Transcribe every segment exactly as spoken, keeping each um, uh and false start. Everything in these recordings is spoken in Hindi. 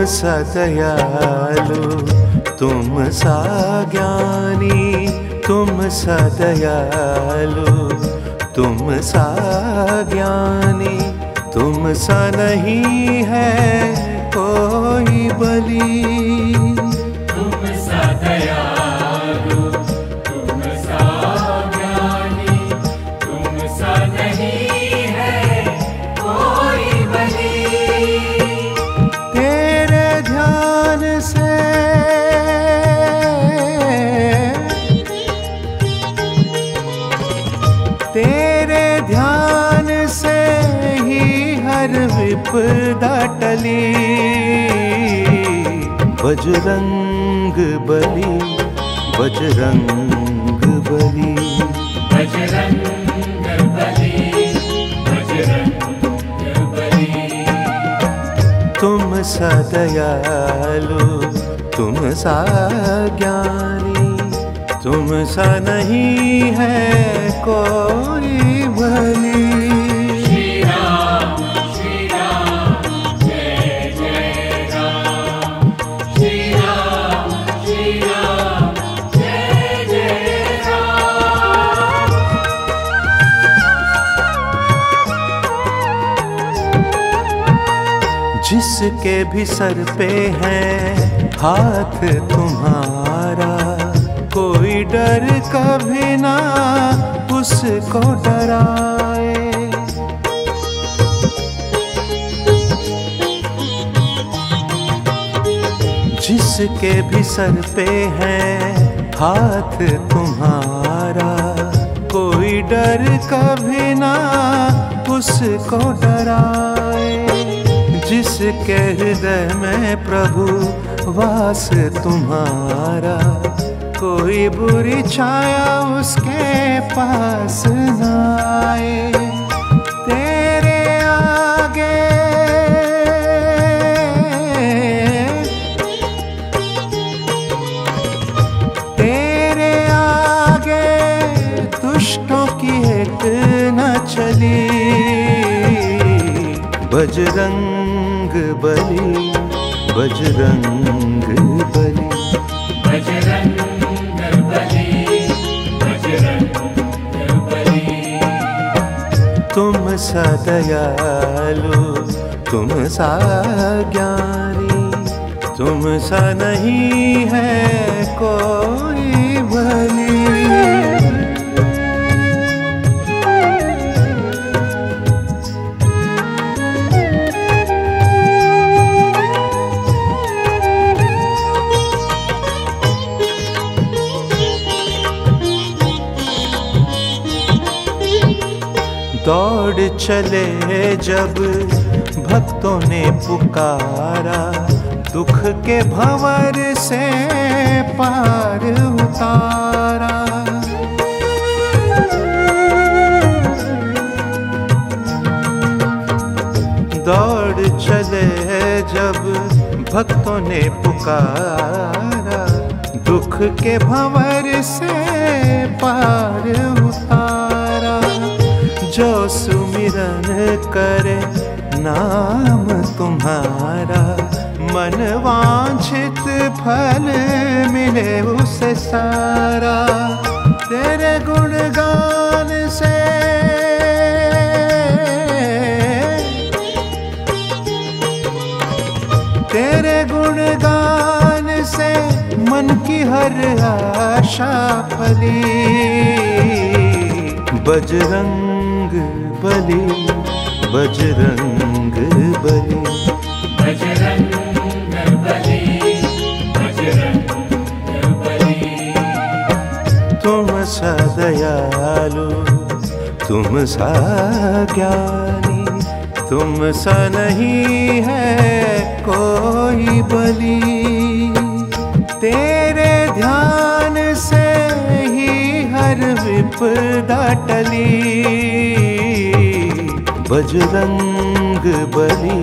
सा दयालु, तुम सा ज्ञानी, तुम सा दयालु, तुम सा ज्ञानी, तुम सा नहीं है कोई बलि। तुम सा दयालु, तुम सा ज्ञानी, तुम सा नहीं है कोई बलि। तेरे ध्यान से तेरे ध्यान से ही हर विपदा टली। बजरंग बली, बजरंग बली, बजरंग बली, बजरंग बली। तुम सा दयालु, तुम सा ज्ञानी, तुम सा नहीं है कोई बलि। श्री राम श्री राम जय जय राम, श्री राम श्री राम जय जय राम। जिसके भी सर पे है हाथ तुम्हारा, कोई डर कभी ना उसको डराए। जिसके भी सर पे है हाथ तुम्हारा, कोई डर कभी ना उसको डराए। जिसके हृदय में प्रभु वास तुम्हारा, कोई बुरी छाया उसके पास न आए। तेरे आगे तेरे आगे दुष्टों की एक न चली। बजरंग बली, बजरंग बली, बजरंग बली, बजरंग बली। तुम सा दयालु, तुम सा ज्ञानी, तुम सा नहीं है कोई बलि। दौड़ चले जब भक्तों ने पुकारा, दुख के भंवर से पार उतारा। दौड़ चले जब भक्तों ने पुकारा, दुख के भंवर से पार उतारा। जो सुमिरन करे नाम तुम्हारा, मन वांछित फल मिले उसे सारा। तेरे गुणगान से तेरे गुणगान से मन की हर आशा फली। बजरंग बली, बजरंग बली, बजरंग बली, बजरंग बली। तुम सा दयालु, तुम सा ज्ञानी, तुम सा नहीं है कोई बलि। तेरे ध्यान से ही हर विपदा टली। बजरंग बली,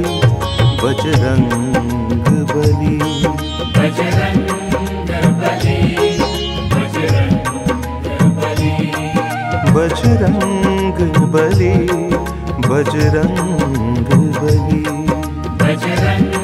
बजरंग बली, बजरंग बली, बजरंग बली, बजरंग बली, बजरंग बली, बजरंग